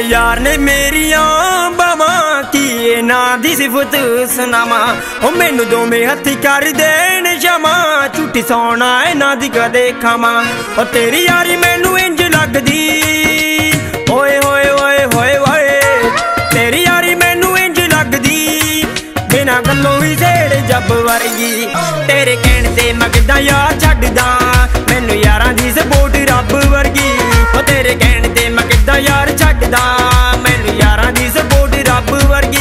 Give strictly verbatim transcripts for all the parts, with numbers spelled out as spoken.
यार ने मेरिया बावा की ना दी सिफत सुनावा ओ मैनू दोवें हथी कर देन क्षमा झूठी सोना है ना दी कदे खावा ओ तेरी यारी मैनू इंज लगदी ओए होए ओए होए होए तेरी यारी मैनू इंज लगदी बिना गल्लों ही सेड़ जब वर्गी तेरे कहण ते मगदा यार छड्डदा मैनू यारां दी सपोर्ट रब वर्गी ओ तेरे कहण ते मगदा यार छड्डदा मैनू यारां दी सपोर्ट रब वर्गी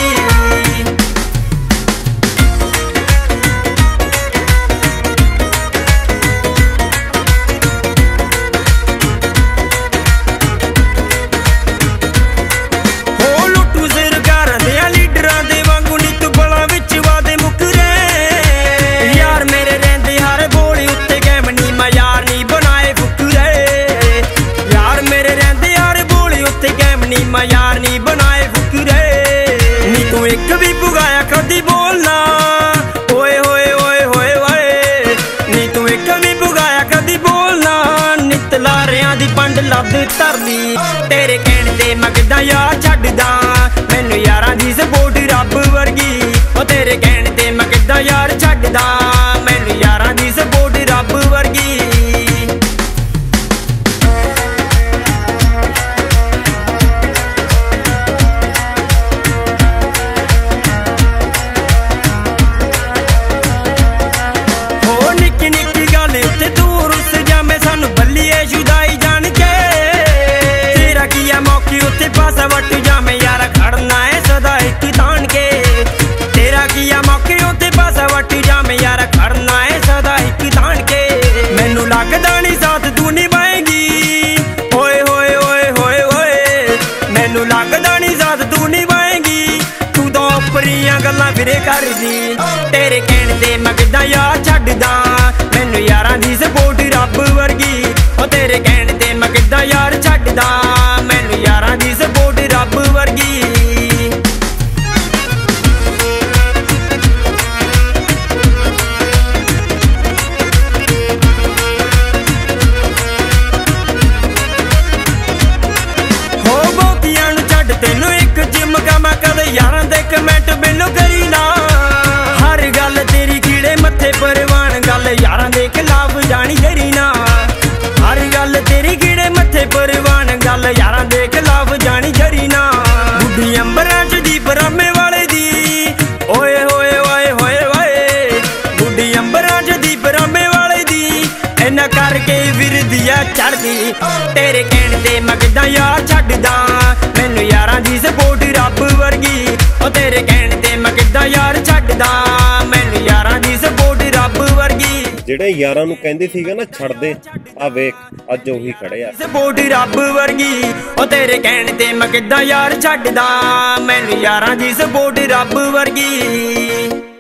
यार नी बनाए फुकरे नी तू एक भी पुगाया कदी बोलना ओए होए ओए होए ओए नी तू एक भी पुगाया कदी बोलना नित लारियां दी पंड लद धरदी तेरे कहण ते मगदा यार छड्डदा मैनू यारां दी सपोर्ट रब वर्गी ओ तेरे कहण ते मगदा यार छड्डदा मैनू यारां दी सपोर्ट रब वर्गी वट जामे यार खड़ना है सदा एक तान के तेरा किया मौके उत्ते पासा वट जामे यार खड़ना है सदा एक तान के मैनू लगदा नहीं साथ तू निभाएगी ओए होए ओए होए ओए मैनू लगदा नहीं साथ तू निभाएगी तू तो उपरियां गल्लां फिरे करदी तेरे कहण ते मगदा यार छड्डदा मैनू यारां दी सपोर्ट रब वर्गी ओ तेरे कहण ते मगदा यार छड्डदा मैनू यारां दी सपोर्ट रब वर्गी हो बोतियां नू छड्ड तैनू एक चिमका मैं कदे यारां दे कमेंट बिलो करी ना हर गल तेरी कीड़े मत्थे परवान गल यारां दे खिलाफ जानी करी ना हर गल तेरी कीड़े मत्थे परवान गल यारां दे खिलाफ जानी जरी ना बुढ़ी अंबरां च दीप रामे वाले दी ओए होए ओए होए ओए बुढ़ी अंबरां च दीप रामे वाले दी इन्ना करके विरदिया चढ़दी तेरे कहण ते मगदा यार छड्डदा मैनू यारां दी सपोर्ट रब वर्गी ओ तेरे कहण ते मगदा यार छड्डदा मैनू यारां दी सपोर्ट रब वर्गी ਜਿਹੜੇ ਯਾਰਾਂ ਨੂੰ ਕਹਿੰਦੇ ਸੀਗਾ ਨਾ ਛੱਡ ਦੇ ਆ ਵੇਖ ਅੱਜ ਉਹੀ ਖੜੇ ਆ ਸਪੋਰਟ ਰੱਬ ਵਰਗੀ ਉਹ ਤੇਰੇ ਕਹਿਣ ਤੇ ਮੈਂ ਕਿੱਦਾਂ ਯਾਰ ਛੱਡਦਾ ਮੈਨੂੰ ਯਾਰਾਂ ਦੀ ਸਪੋਰਟ ਰੱਬ ਵਰਗੀ।